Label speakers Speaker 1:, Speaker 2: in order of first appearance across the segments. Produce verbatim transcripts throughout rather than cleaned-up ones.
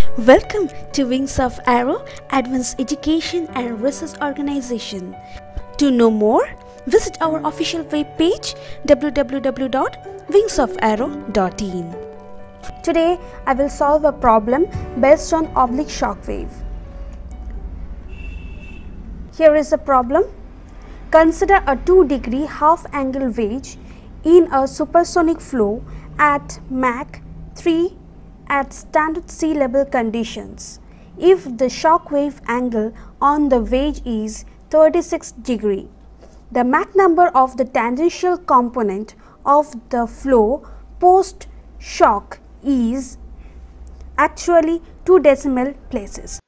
Speaker 1: Welcome to Wings of Arrow Advanced Education and Research Organization. To know more, visit our official web page w w w dot wings of arrow dot in. Today I will solve a problem based on oblique shock wave. Here is the problem. Consider a two degree half angle wedge in a supersonic flow at Mach three at standard sea level conditions. If the shock wave angle on the wedge is thirty-six degree, the Mach number of the tangential component of the flow post shock is actually two decimal places.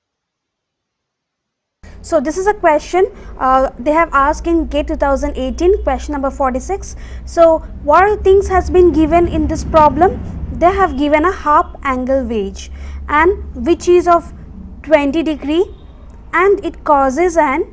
Speaker 1: So this is a question uh, they have asked in GATE twenty eighteen, question number forty-six. So what are things has been given in this problem? They have given a half angle wedge and which is of twenty degree, and it causes an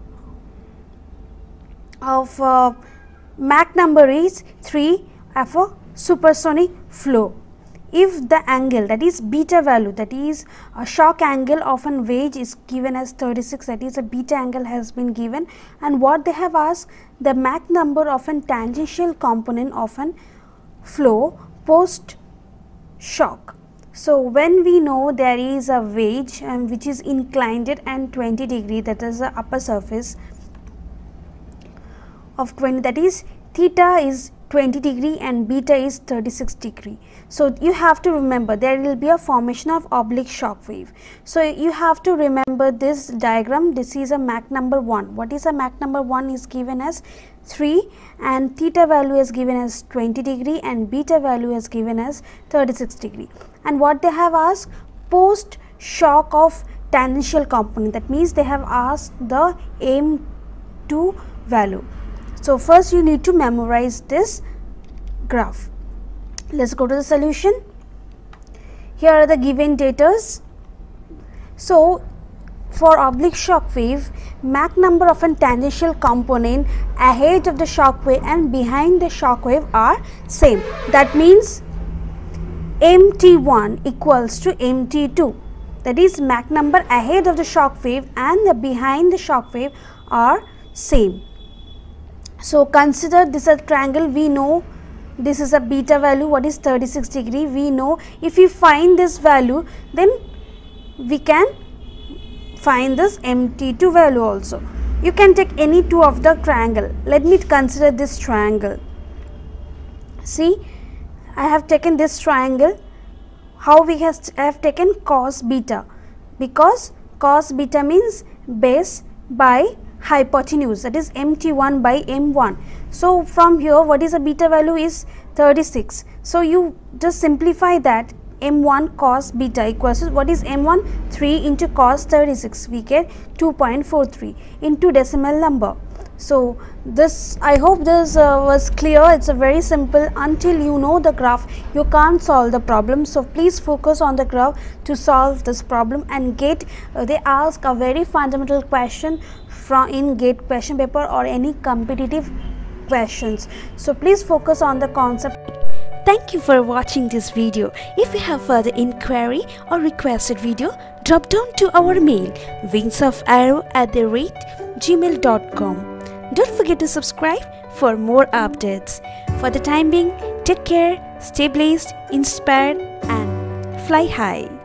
Speaker 1: of uh, Mach number is three of a supersonic flow. If the angle, that is beta value, that is a shock angle of an wedge is given as thirty-six, that is a beta angle has been given, and what they have asked, the Mach number of an tangential component of an flow post shock. So when we know there is a wedge um, which is inclined and twenty degree, that is the upper surface of twenty, that is theta is twenty degree and beta is thirty-six degree. So you have to remember there will be a formation of oblique shock wave. So you have to remember this diagram. This is a Mach number one. What is a Mach number one is given as three, and theta value is given as twenty degree and beta value is given as thirty-six degree. And what they have asked, post shock of tangential component, that means they have asked the M two value. So first you need to memorize this graph. Let's go to the solution. Here are the given datas. So for oblique shock wave, Mach number of a tangential component ahead of the shock wave and behind the shock wave are same. That means M T one equals to M T two. That is Mach number ahead of the shock wave and the behind the shock wave are same. So consider this a triangle. We know this is a beta value, what is thirty-six degree. We know if you find this value, then we can find this M T two value also. You can take any two of the triangle. Let me consider this triangle. See, I have taken this triangle. How we has, have taken cos beta, because cos beta means base by hypotenuse, that is M T one by M one. So from here what is a beta value is thirty-six. So you just simplify that, M one cos beta equals to what is M one, three into cos thirty-six, we get two point four three into decimal number. So this, I hope this uh, was clear. It's a very simple. Until you know the graph, you can't solve the problem. So please focus on the graph to solve this problem. And GATE, uh, they ask a very fundamental question from in GATE question paper or any competitive questions. So please focus on the concept. Thank you for watching this video. If you have further inquiry or requested video, drop down to our mail wingsofarrow at the rate gmail dot com. Don't forget to subscribe for more updates. For the time being, take care, stay blessed, inspired, and fly high.